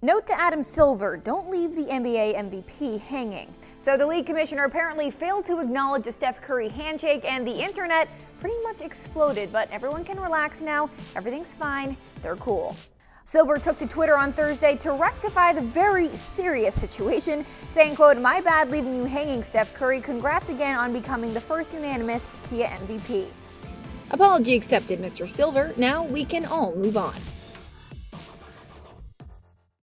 Note to Adam Silver, don't leave the NBA MVP hanging. So the league commissioner apparently failed to acknowledge a Steph Curry handshake and the internet pretty much exploded, but everyone can relax now. Everything's fine. They're cool. Silver took to Twitter on Thursday to rectify the very serious situation, saying, quote, "My bad leaving you hanging, Steph Curry. Congrats again on becoming the first unanimous Kia MVP. Apology accepted, Mr. Silver. Now we can all move on.